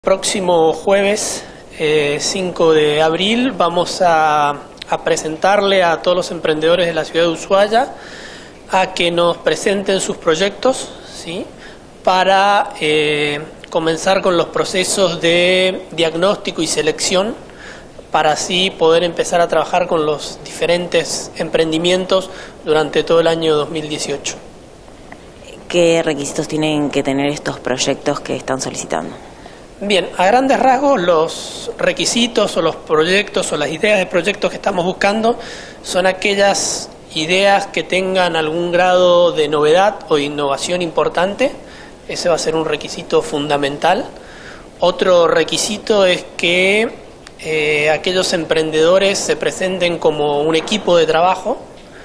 Próximo jueves 5 de abril vamos a presentarle a todos los emprendedores de la ciudad de Ushuaia a que nos presenten sus proyectos, ¿sí? Para comenzar con los procesos de diagnóstico y selección, para así poder empezar a trabajar con los diferentes emprendimientos durante todo el año 2018. ¿Qué requisitos tienen que tener estos proyectos que están solicitando? Bien, a grandes rasgos los requisitos o los proyectos o las ideas de proyectos que estamos buscando son aquellas ideas que tengan algún grado de novedad o innovación importante. Ese va a ser un requisito fundamental. Otro requisito es que aquellos emprendedores se presenten como un equipo de trabajo.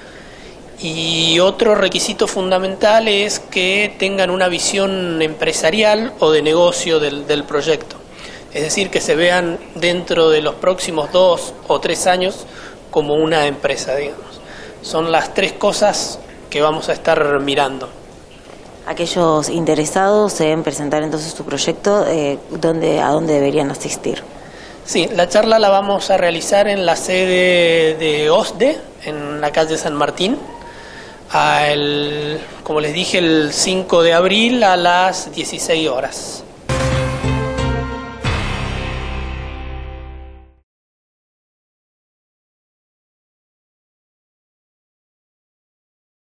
Y otro requisito fundamental es que tengan una visión empresarial o de negocio del proyecto. Es decir, que se vean dentro de los próximos 2 o 3 años como una empresa, digamos. Son las 3 cosas que vamos a estar mirando. Aquellos interesados deben presentar entonces su proyecto, ¿a dónde deberían asistir? Sí, la charla la vamos a realizar en la sede de OSDE, en la calle San Martín. Como les dije, el 5 de abril a las 16 horas.